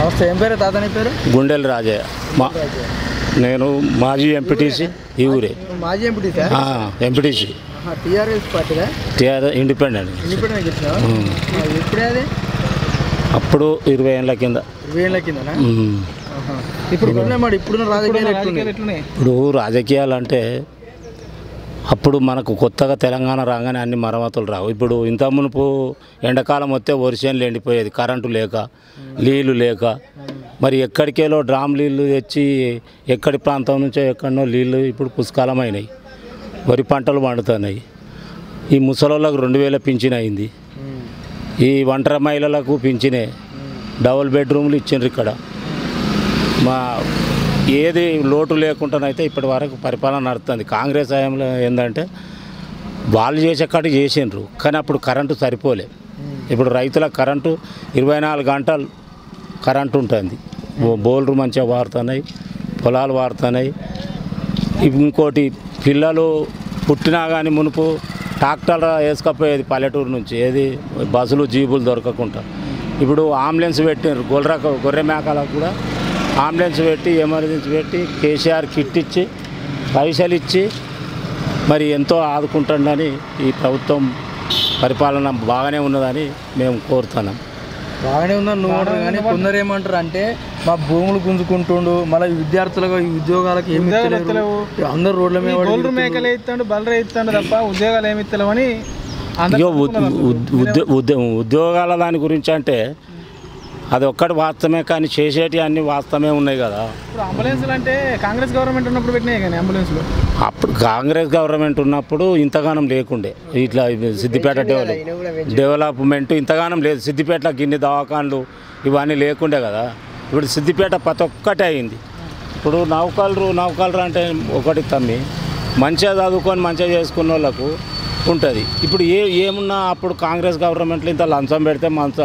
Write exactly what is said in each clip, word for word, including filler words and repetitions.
నమస్తే. ఏం పేరు తాత? నీ పేరు? గుండెల రాజయ్య. మా నేను మాజీ ఎంపీటీసీ ఈ ఊరే. మాజీ ఎంపీటీసీ? ఎంపీటీసీ టీఆర్ఎస్ పార్టీదా? TRS independent. ఇండిపెండెంట్ గెలిచినావా? ఎప్పుడే అది? అప్పుడు ఇరవై ఏళ్ళ కింద. ఇరవై ఏళ్ళ కిందనా? ఇప్పుడు మరి ఇప్పుడున్న రాజకీయాలు ఎట్లున్నాయి? ఇప్పుడు రాజకీయాలు అంటే అప్పుడు మనకు కొత్తగా తెలంగాణ రాగానే అన్ని మరమ్మతులు రావు. ఇప్పుడు ఇంత మునుపు ఎండాకాలం వస్తే వర్షంలు ఎండిపోయేది, కరెంటు లేక, నీళ్ళు లేక, మరి ఎక్కడికేలో డ్రామ్ నీళ్ళు తెచ్చి ఎక్కడి ప్రాంతం నుంచో ఎక్కడనో నీళ్ళు ఇప్పుడు పుష్కలం అయినాయి. వరి పంటలు పండుతున్నాయి. ఈ ముసలోళ్ళకు రెండు వేల పింఛన్ అయింది. ఈ ఒంటరి మహిళలకు పింఛనే. డబుల్ బెడ్రూమ్లు ఇచ్చిండ్రు ఇక్కడ. మా ఏది లోటు లేకుండానైతే ఇప్పటి వరకు పరిపాలన నడుస్తుంది. కాంగ్రెస్ హయాంలో ఏంటంటే వాళ్ళు చేసే కాడ చేసిండ్రు, కానీ అప్పుడు కరెంటు సరిపోలే. ఇప్పుడు రైతుల కరెంటు ఇరవై నాలుగు గంటలు కరెంటు ఉంటుంది. బోర్లు మంచిగా వాడుతున్నాయి, పొలాలు వాడుతున్నాయి. ఇంకోటి పిల్లలు పుట్టినా కానీ మునుపు ట్రాక్టర్ వేసుకపోయేది పల్లెటూరు నుంచి, ఏది బస్సులు జీబులు దొరకకుండా. ఇప్పుడు అంబులెన్స్ పెట్టినారు. గొర్రె గొర్రె మేకలకు కూడా అంబులెన్స్ పెట్టి, ఎమర్జెన్సీ పెట్టి, కేసీఆర్ కిట్ ఇచ్చి పైసలు ఇచ్చి మరి ఎంతో ఆదుకుంటుందని ఈ ప్రభుత్వం పరిపాలన బాగానే ఉన్నదని మేము కోరుతున్నాం. బాగానే ఉందని నువ్వు కానీ కొందరు ఏమంటారు అంటే మా భూములు గుంజుకుంటుండు, మళ్ళీ విద్యార్థులకు ఉద్యోగాలకు ఏమి ఇస్తలేవు, అందరు రోడ్ల మీద గోల్డ్ మేకలు ఇస్తాడు, బలరే ఇస్తాడు తప్ప ఉద్యోగాలు ఏమి ఇస్తలేవని. ఉద్యోగాల దాని గురించి అంటే అది ఒక్కటి వాస్తవమే, కానీ చేసేటి అన్ని వాస్తవమే ఉన్నాయి కదా. ఇప్పుడు అంబులెన్స్లు అంటే కాంగ్రెస్ గవర్నమెంట్ ఉన్నప్పుడు పెట్టినాయి కానీ అంబులెన్స్లు. అప్పుడు కాంగ్రెస్ గవర్నమెంట్ ఉన్నప్పుడు ఇంతగానం లేకుండే. ఇట్లా సిద్దిపేట డెవలప్ డెవలప్మెంట్ ఇంతగానం లేదు. సిద్దిపేటలో గిన్ని దవాఖాన్లు ఇవన్నీ లేకుండే కదా. ఇప్పుడు సిద్దిపేట ప్రతి ఒక్కటే అయింది. ఇప్పుడు నౌకలరు నౌకలరు అంటే ఒకటి తమ్మి మంచిగా చదువుకొని మంచిగా చేసుకున్న వాళ్ళకు ఉంటుంది. ఇప్పుడు ఏ ఏమున్నా అప్పుడు కాంగ్రెస్ గవర్నమెంట్లో ఇంత లంచం పెడితే మంచ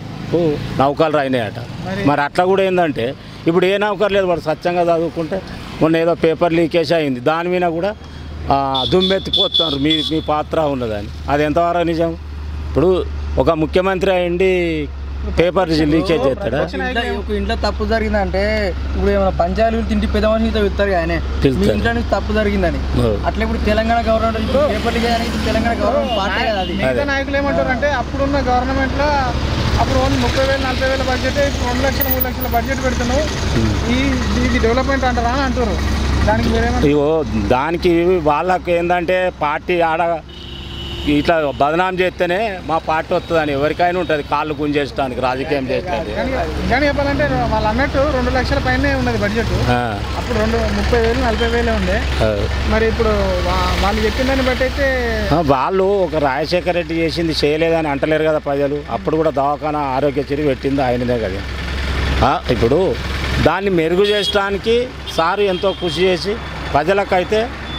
నౌకలు అయినాయట. మరి అట్లా కూడా ఏంటంటే ఇప్పుడు ఏ నౌకరు లేదు. వాడు స్వచ్ఛంగా చదువుకుంటే మొన్న ఏదో పేపర్ లీకేజ్ అయింది, దాని మీద కూడా దుమ్మెత్తిపోతున్నారు మీ మీ పాత్ర ఉన్నదని. అది ఎంతవరకు నిజం? ఇప్పుడు ఒక ముఖ్యమంత్రి అయ్యింది పేపర్ లీకేజ్ చేస్తాడా? ఒక ఇంట్లో తప్పు జరిగిందంటే ఇప్పుడు ఏమైనా పంచాయతీలు తింటి పెద్ద మనిషితో ఇస్తారు కానీ మీ ఇంట్లో నుంచి తప్పు జరిగిందని. అట్లా ఇప్పుడు Telangana government paper leakage Telangana government party కదా. అది మిగతా నాయకులు ఏమంటారు అంటే అప్పుడున్న గవర్నమెంట్లో అప్పుడు ఓన్లీ ముప్పై వేలు నలభై వేల బడ్జెట్, ఇప్పుడు రెండు లక్షల మూడు లక్షల బడ్జెట్ పెడుతున్నావు, ఈ ఇది డెవలప్మెంట్ అంటారా అని అంటారు. దానికి ఇగో దానికి వాళ్ళకి ఏంటంటే పార్టీ ఆడ ఇట్లా బదనాం చేస్తేనే మా పార్టీ వస్తుందని ఎవరికైనా ఉంటుంది, కాళ్ళు గుంజేయడానికి, రాజకీయం చేస్తుంది. కానీ చెప్పాలంటే వాళ్ళు అన్నట్టు రెండు లక్షల పైనే ఉన్నది బడ్జెట్. అప్పుడు రెండు ముప్పై వేలు నలభై వేలే ఉండే. మరి ఇప్పుడు వాళ్ళు చెప్పిన దాన్ని బట్టి అయితే వాళ్ళు ఒక రాజశేఖర రెడ్డి చేసింది చేయలేదని అంటలేరు కదా ప్రజలు. అప్పుడు కూడా దవాఖానా ఆరోగ్యశ్రీ పెట్టింది ఆయనదే కదా. ఇప్పుడు దాన్ని మెరుగు చేయడానికి సారు ఎంతో కృషి చేసి ప్రజలకైతే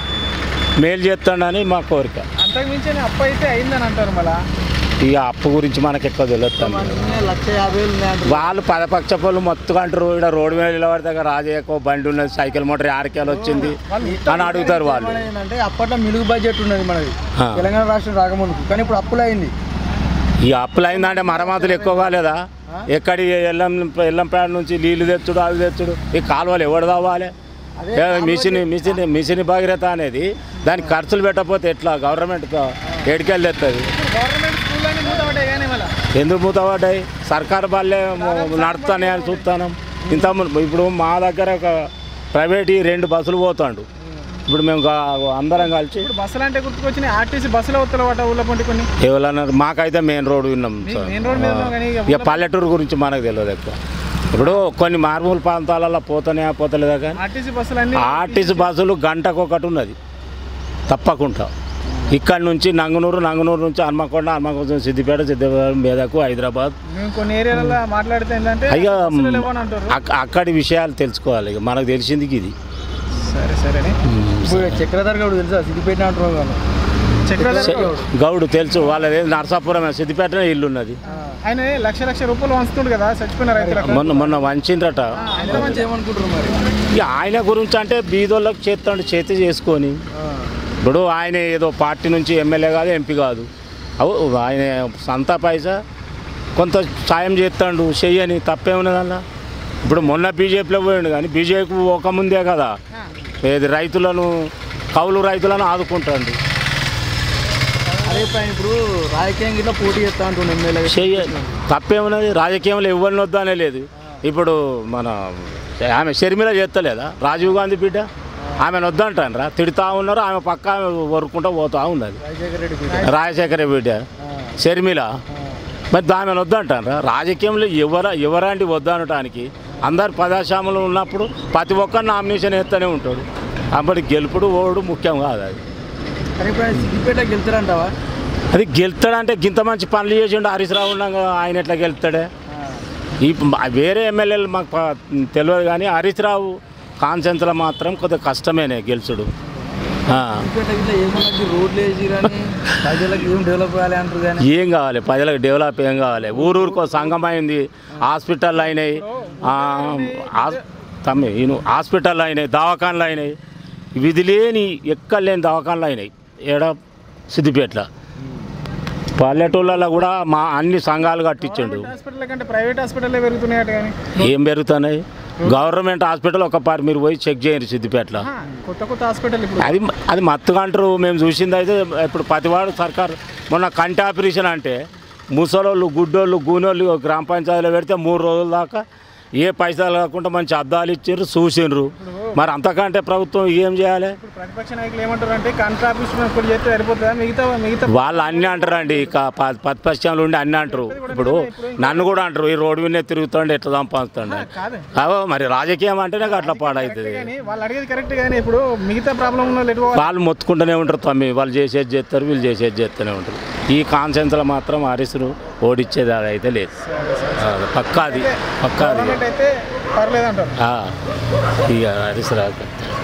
మేలు చేస్తాడని మా కోరిక. అంతకుమించి అప్పు అయితే అయిందని అంటారు. మళ్ళీ ఇక అప్పు గురించి మనకి ఎక్కువ తెలుస్తాను. లక్ష యాభై వేలు వాళ్ళు పదపక్ష పనులు మొత్తం అంటారు. ఇక్కడ రోడ్డు మీద నిలబడి దగ్గర రాజయ్యకో బండి ఉన్నది, సైకిల్ మోటార్ ఆరకేలు వచ్చింది అని అడుగుతారు వాళ్ళు. ఏంటంటే అప్పట్లో మిలుగు బడ్జెట్ ఉన్నది మనది తెలంగాణ రాష్ట్రం రాకముందుకు, కానీ ఇప్పుడు అప్పులు అయింది. ఈ అప్పులు అయిందంటే మరమ్మతులు ఎక్కువ కాలేదా? ఎక్కడి ఎల్లం ఎల్లంపేట నుంచి నీళ్లు తెచ్చుడు, అవి తెచ్చుడు, ఈ కాలువలు ఎవడు తవ్వాలి? మిషన్ మిషన్ మిషన్ భగీరథ అనేది దానికి ఖర్చులు పెట్టకపోతే ఎట్లా? గవర్నమెంట్ ఏడికెళ్ళి తెస్తుంది. ఎందుకు మూతపడ్డాయి? సర్కారు వాళ్ళే నడుస్తానే అని చూస్తాను. ఇంత ఇప్పుడు మా దగ్గర ఒక ప్రైవేట్ రెండు బస్సులు పోతాడు. ఇప్పుడు మేము అందరం కలిసి బస్సులు అంటే గుర్తుకొచ్చిన ఆర్టీసీ బస్సులు కొన్ని ఎవరన్నారు? మాకైతే మెయిన్ రోడ్ విన్నాం సార్. ఇక పల్లెటూరు గురించి మనకు తెలియదు ఎక్కువ. ఇప్పుడు కొన్ని మారుమూల ప్రాంతాలలో పోతానే పోతలేదా కానీ ఆర్టీసీ బస్సులు ఆర్టీసీ బస్సులు గంటకు ఒకటి ఉన్నది తప్పకుండా. ఇక్కడ నుంచి నంగనూరు, నంగనూరు నుంచి హన్మకొండ, హన్మకొండ నుంచి సిద్దిపేట, సిద్దిపేట మీదకు హైదరాబాద్. కొన్ని ఏరియాలలో మాట్లాడితే ఏంటంటే అయ్యా అక్కడి విషయాలు తెలుసుకోవాలి. ఇక మనకు తెలిసింది ఇది. సరే సరే. ఇప్పుడు చక్రధర్ గౌడ్ తెలుసా? సిద్దిపేట అంటున్నావు. చక్రధర్ గౌడ్ తెలుసు. వాళ్ళది నరసాపురం, సిద్దిపేట ఇల్లు ఉన్నది. ఆయన లక్ష లక్ష రూపాయలు వంచుతుండు కదా చచ్చిపోయిన రైతులకు. మొన్న మొన్న వంచిండ్రట. ఏమనుకుంటారు మరి? ఇక ఆయన గురించి అంటే బీదోళ్ళకి చేస్తాడు, చేతి చేసుకొని. ఇప్పుడు ఆయన ఏదో పార్టీ నుంచి ఎమ్మెల్యే కాదు, ఎంపీ కాదు. అవు ఆయన సొంత పైసా కొంత సాయం చేస్తాడు, చెయ్యని తప్పేమున్నది అలా. ఇప్పుడు మొన్న బీజేపీలో పోయిండు కానీ బీజేపీ ఒక ముందే కదా ఏది రైతులను కౌలు రైతులను ఆదుకుంటాడు. అదే పైన ఇప్పుడు రాజకీయంగా ఇట్లా పోటీ చేస్తా అంటుండే ఎమ్మెల్యే చెయ్య తప్పేమున్నది, రాజకీయంలో ఎవరిని వద్దనే లేదు. ఇప్పుడు మన ఆమె షర్మిల చేస్తలేదా, రాజీవ్ గాంధీ బిడ్డ, ఆమెను వద్దంటానరా, తిడుతూ ఉన్నారు. ఆమె పక్క ఆమె వరుకుంటూ పోతూ ఉన్నది, రాజశేఖర రెడ్డి రాజశేఖర బిడ్డ షర్మిల. మరి ఆమెను వద్దంటానరా, రాజకీయంలో ఎవర ఎవరంటి వద్దనటానికి అందరు ప్రజాస్వామ్యంలో ఉన్నప్పుడు ప్రతి ఒక్కరు నామినేషన్ వేస్తూనే ఉంటాడు. అప్పటి గెలుపుడు ఓడు ముఖ్యం కాదు. అది కానీ ఇప్పుడు ఆయన సిద్దిపేట గెలుతాడంటావా? అది గెలుతాడంటే గింత మంచి పనులు చేసిండు హరీష్ రావు ఉండగా ఆయన ఎట్లా గెలుతాడే? ఈ వేరే ఎమ్మెల్యేలు మాకు ప- తెలియదు కానీ హరీష్ రావు కాన్సెన్స్లో మాత్రం కొద్దిగా కష్టమేనే గెలుచుడు. ఆ. సిద్దిపేట ఇట్లా ఏమన్నా రోడ్లు వేసి కానీ ప్రజలకు ఏం డెవలప్ కావాలి అంటారు కానీ ఏం కావాలి ప్రజలకు డెవలప్ ఏం కావాలి? ఊరూరుకో సంఘం అయింది, హాస్పిటల్ అయినాయి, తమ్మి ఈయన హాస్పిటల్ అయినాయి, దవాఖానలు అయినాయి, విధి లేని ఎక్కడ లేని దవాఖానలు అయినాయి ఏడ సిద్దిపేటలో. పల్లెటూళ్ళలో కూడా మా అన్ని సంఘాలు కట్టించండు. హాస్పిటల్ కంటే ప్రైవేట్ హాస్పిటల్ పెరుగుతున్నాయట కానీ ఏం పెరుగుతున్నాయి? గవర్నమెంట్ హాస్పిటల్ ఒకసారి మీరు పోయి చెక్ చేయండి సిద్దిపేటలో. కొత్త కొత్త హాస్పిటల్ అది అది మత్తుగా అంటారు. మేము చూసింది అయితే ఇప్పుడు ప్రతివాడు సర్కారు మొన్న కంటి ఆపరేషన్ అంటే ముసలోళ్ళు గుడ్డోళ్ళు గూనోళ్ళు గ్రామ పంచాయతీలో పెడితే మూడు రోజుల దాకా ఏ పైసలు కాకుండా మంచి అద్దాలు ఇచ్చారు, చూసిండ్రు. మరి అంతకంటే ప్రభుత్వం ఏం చేయాలి? ప్రతిపక్ష నాయకులు ఏమంటారు అంటే కంట్రా ఆఫీస్ ఇప్పుడు చేస్తే సరిపోతుందా, మిగతా మిగతా వాళ్ళు అన్నీ అంటారండి. ఇక ప- ప్రతిపక్షంలో ఉండి అన్నీ అంటారు. ఇప్పుడు నన్ను కూడా అంటారు, ఈ రోడ్డు మీద తిరుగుతుండే ఎట్లా సంపాదిస్తుండే. కాదు అవో మరి రాజకీయం అంటేనే అట్లా పాడవుతుంది. కానీ వాళ్ళు అడిగేది కరెక్ట్ కానీ ఇప్పుడు మిగతా ప్రాబ్లం ఉన్న వాళ్ళు ఎటు వాళ్ళు మొత్తుకుంటూనే ఉంటారు తమ్మి, వాళ్ళు చేసేది చేస్తారు, వీళ్ళు చేసేది చేస్తూనే ఉంటారు. ఈ కాన్సెన్స్లో మాత్రం హరీశ్ను ఓడిచ్చేది అది అయితే లేదు. పక్కాది పక్కాది అయితే పర్లేదంటారు. ఇక హరీష్ రావు